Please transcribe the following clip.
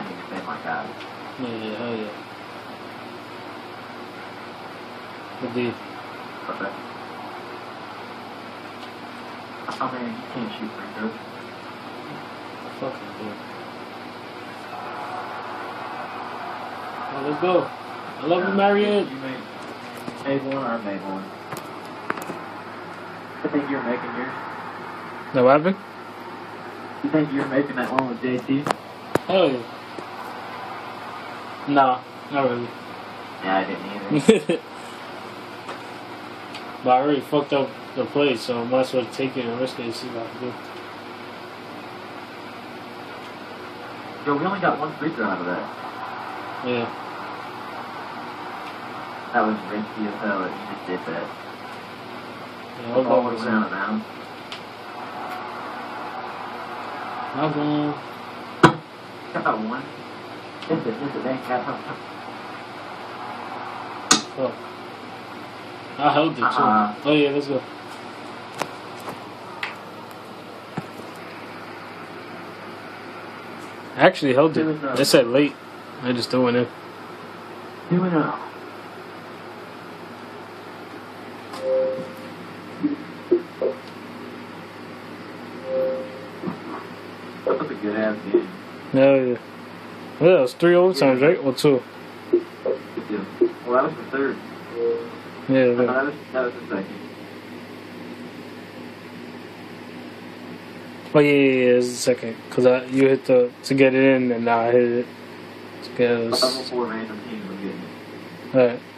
can defend like that. Yeah, hell yeah. Good D. Okay. I mean, you can't shoot free throws. Fucking good. Oh, let's go. I love you, Mariette. You made one or I made one? I think you're making yours. No, what happened? You think you're making that one with JT? Hell yeah. Nah, not really. Yeah, I didn't either. But I already fucked up the play, so I might as well take it and risk it and see what I can do. Yo, we only got one free throw out of that. Yeah. That was risky as hell that you just did that. Yeah, The ball was out of bounds. Not going. Got one. Miss it, they got Fuck. I held it too. Oh yeah, let's go. I actually held it. It said late. I just threw it in. 2-0. That was a good ass game. Hell yeah. Well, that was 3 overtimes, right? Or 2? Good deal. Well, that was the third. Yeah, No, that was the second. Oh yeah, it's the second. Because you hit to get it in, and I hit it. To get us. Before random teams were getting it. Alright.